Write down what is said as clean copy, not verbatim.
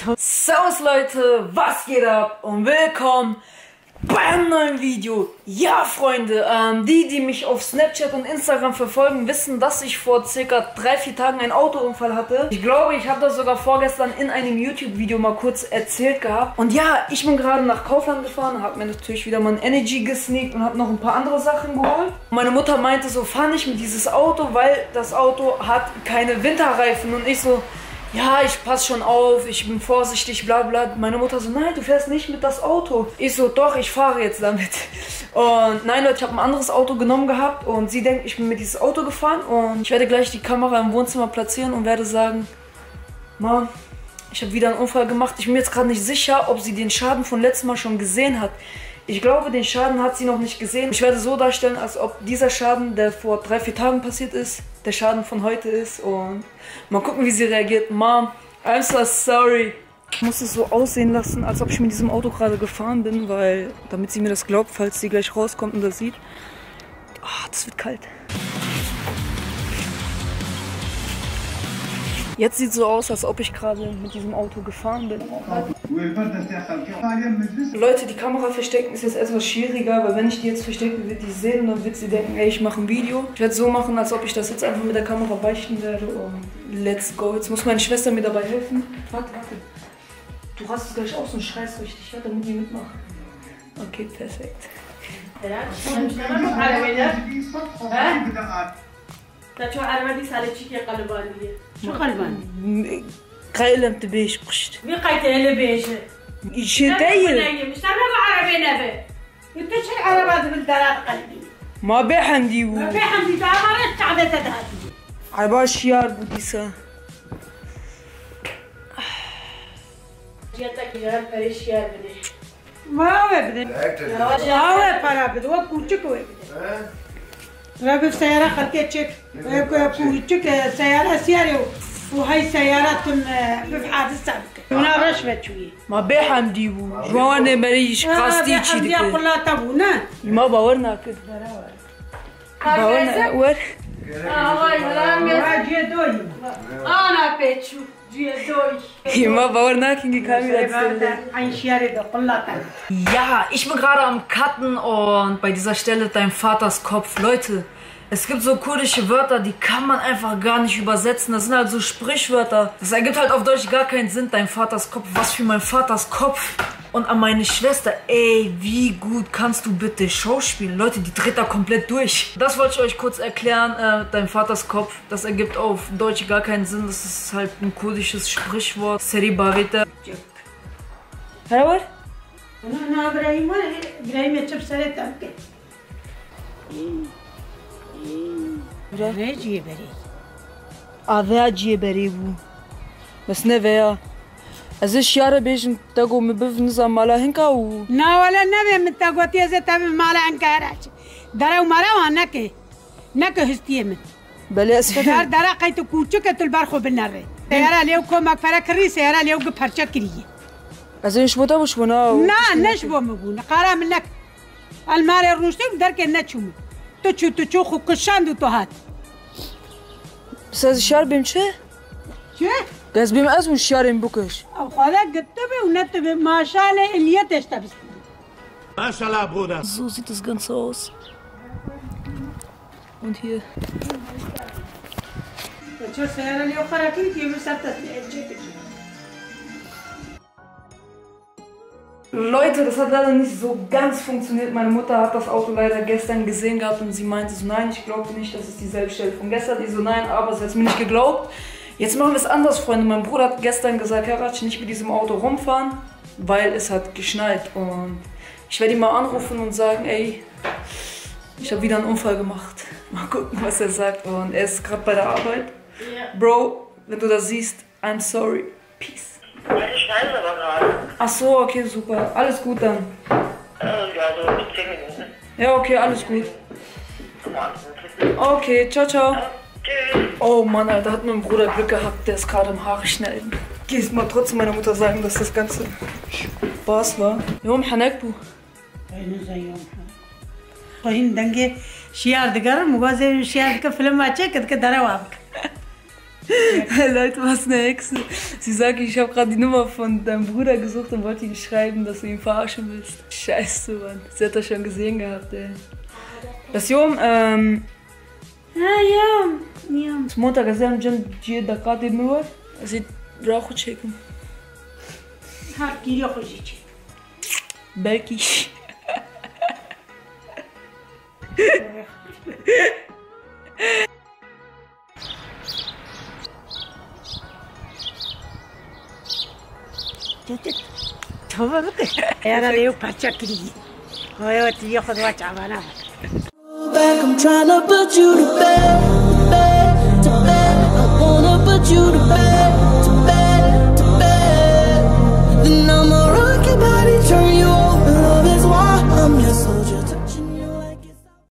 Servus Leute, was geht ab und willkommen beim neuen Video. Ja Freunde, die mich auf Snapchat und Instagram verfolgen, wissen, dass ich vor circa 3-4 Tagen einen Autounfall hatte. Ich glaube, ich habe das sogar vorgestern in einem YouTube-Video mal kurz erzählt gehabt. Und ja, ich bin gerade nach Kaufland gefahren, habe mir natürlich wieder mein Energy gesneakt und habe noch ein paar andere Sachen geholt. Meine Mutter meinte so, fahr nicht mit dieses Auto, weil das Auto hat keine Winterreifen. Und ich so, ja, ich passe schon auf, ich bin vorsichtig, bla bla. Meine Mutter so, nein, du fährst nicht mit das Auto. Ich so, doch, ich fahre jetzt damit. Und nein, Leute, ich habe ein anderes Auto genommen gehabt und sie denkt, ich bin mit dieses Auto gefahren. Und ich werde gleich die Kamera im Wohnzimmer platzieren und werde sagen, Mom, ich habe wieder einen Unfall gemacht. Ich bin mir jetzt gerade nicht sicher, ob sie den Schaden von letztem Mal schon gesehen hat. Ich glaube, den Schaden hat sie noch nicht gesehen. Ich werde so darstellen, als ob dieser Schaden, der vor 3-4 Tagen passiert ist, der Schaden von heute ist. Und mal gucken, wie sie reagiert. Mom, I'm so sorry. Ich muss es so aussehen lassen, als ob ich mit diesem Auto gerade gefahren bin, weil, damit sie mir das glaubt, falls sie gleich rauskommt und das sieht. Oh, das wird kalt. Jetzt sieht es so aus, als ob ich gerade mit diesem Auto gefahren bin. Leute, die Kamera verstecken ist jetzt etwas schwieriger, weil wenn ich die jetzt verstecke, wird die sehen und dann wird sie denken, ey, ich mache ein Video. Ich werde es so machen, als ob ich das jetzt einfach mit der Kamera beichten werde und let's go. Jetzt muss meine Schwester mir dabei helfen. Warte. Du rastest gleich aus und schreist richtig, ja, damit die mitmachen. Okay, perfekt. شو عربي سالي شيء قلبانية شو قلبان قايلة انت بيش قشت مي قايتة بيش شو داير مش تعمل عربي نبي انت شو عربات بالدلال قلبي ما بيحمدي ما بيحمدي تعمل تعبت هذه عربا شيار بوديسا جاتك يا فريش يا بني ما هو بدي هو para بدي هو كوتشك هو رابط سيارة خلقت شك كوتشك سيارة سيارة وهي سيارات في حادث سابق هنا رشبت شوية ما بيحمدي جوانا مريش قاستي شي كلها تبونا ما باورنا كده باورنا ور انا بيتشو ما باورنا كينجي كاميرا Ja, ich bin gerade am Cutten und bei dieser Stelle dein Vaters Kopf. Leute, es gibt so kurdische Wörter, die kann man einfach gar nicht übersetzen. Das sind halt so Sprichwörter. Das ergibt halt auf Deutsch gar keinen Sinn. Dein Vaters Kopf, was für mein Vaters Kopf. Und an meine Schwester, ey, wie gut kannst du bitte schauspielen? Leute, die dreht da komplett durch. Das wollte ich euch kurz erklären. Dein Vaters Kopf, das ergibt auf Deutsch gar keinen Sinn. Das ist halt ein kurdisches Sprichwort. Seri Bavita. Hallo? أنا إبراهيم يتشوف سرت أمك. راجي بري. راجي بري بو. بس نبيا. أزيش يا ربي إيش تقو مبفن زمالا هنكا و. نا ولا نبي من تقوتي زي تبي مالا هنكا راج. درا ومالا وانك. نك هستيمن. بلي أسفل. درا قيت كوتشك تلبرخو بالنار. سيارة ليو كوما فركري سيارة ليو بحرشة كريه. أزيش بودا وش بنا؟ نا نشبو مبونا قارا منك المال الروشتي بدرك نتشوم تشو خو كشان دو توهات بس هذا الشعر بيمشي؟ شو؟ قاس بيم أزم الشعر بوكش أو خلاص قتبه ونتبه ما شاء الله اللي تشتبس ما شاء الله Bruder. So sieht das Ganze aus. Und hier. شو سيارة اللي أخرى كنت يمسكت Leute, das hat leider nicht so ganz funktioniert. Meine Mutter hat das Auto leider gestern gesehen gehabt und sie meinte so, nein, ich glaube nicht, das ist dieselbe Stelle von gestern. Ich so, nein, aber sie hat mir nicht geglaubt. Jetzt machen wir es anders, Freunde. Mein Bruder hat gestern gesagt, Herr Ratsch, nicht mit diesem Auto rumfahren, weil es hat geschneit. Und ich werde ihn mal anrufen und sagen, ey, ich habe wieder einen Unfall gemacht. Mal gucken, was er sagt. Und er ist gerade bei der Arbeit. Bro, wenn du das siehst, I'm sorry. Peace. Meine Scheiße aber gerade. Ach so, okay, super. Alles gut dann. Ja, so 10 Minuten. Ja, okay, alles gut. Okay, ciao, ciao. Tschüss. Oh Mann, Alter, hat mein Bruder Glück gehabt, der ist gerade im Haare schneiden. Gehst mal trotzdem meiner Mutter sagen, dass das Ganze Spaß war. يوم حنكبو. طين دنگه شيار دگر مغازه شيار که فیلم اچه کد که داره وابک Leute, was eine Hexe. Sie sagt, ich habe gerade die Nummer von deinem Bruder gesucht und wollte ihm schreiben, dass du ihn verarschen willst. Scheiße, Mann. Sie hat das schon gesehen gehabt, ey. Das Jom, يوم Montag gesehen, جي دقات النور. Sie braucht checken. صار كيلو خرجت Belki. يا ريو باتشكري هو ياخذ وجع بنا Back, I'm trying to put you to bed, to bed, to bed. I wanna put you to bed.